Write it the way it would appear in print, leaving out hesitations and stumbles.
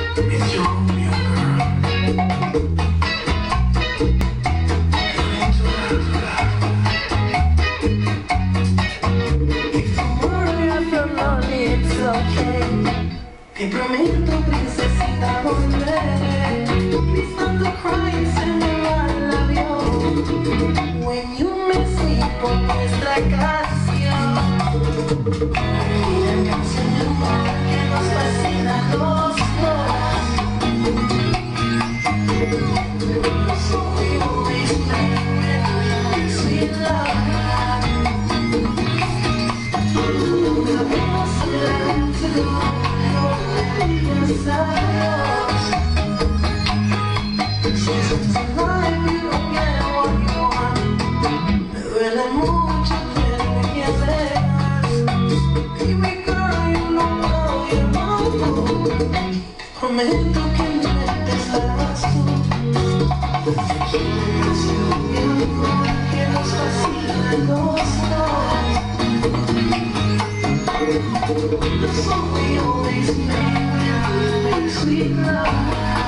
It's your Romeo, girl. If tomorrow I feel lonely, it's okay. Te prometo, princesita, volver. Please stop the crying, send me my love you. When you miss me, por nuestra canción. La canción de amor que nos fascina a los dos. So we always make sweet love. Sabemos adelante, no olvides adiós. Seasons of life, you don't get what you want. Me duele mucho tener que dejar. Baby girl, you know how you want. Prometo que en mi mente estarás tú. Que nos fascina los dos. The song we always make sweet love.